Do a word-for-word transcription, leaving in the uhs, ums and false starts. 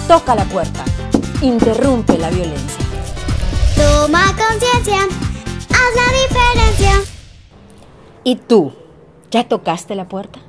toca la puerta. Interrumpe la violencia. Toma conciencia, haz la diferencia. ¿Y tú? ¿Ya tocaste la puerta?